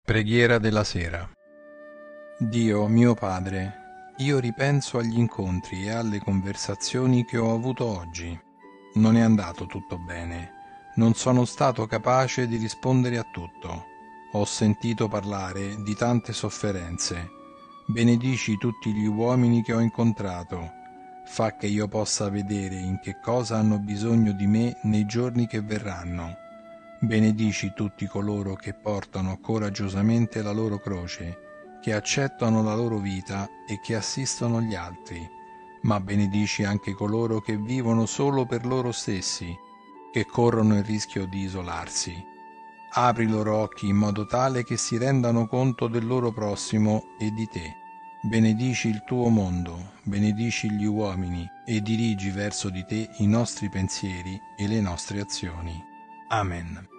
Preghiera della sera. Dio mio Padre, io ripenso agli incontri e alle conversazioni che ho avuto oggi. Non è andato tutto bene, non sono stato capace di rispondere a tutto. Ho sentito parlare di tante sofferenze. Benedici tutti gli uomini che ho incontrato. Fa che io possa vedere in che cosa hanno bisogno di me nei giorni che verranno. Benedici tutti coloro che portano coraggiosamente la loro croce, che accettano la loro vita e che assistono gli altri, ma benedici anche coloro che vivono solo per loro stessi, che corrono il rischio di isolarsi. Apri i loro occhi in modo tale che si rendano conto del loro prossimo e di te. Benedici il tuo mondo, benedici gli uomini e dirigi verso di te i nostri pensieri e le nostre azioni. Amen.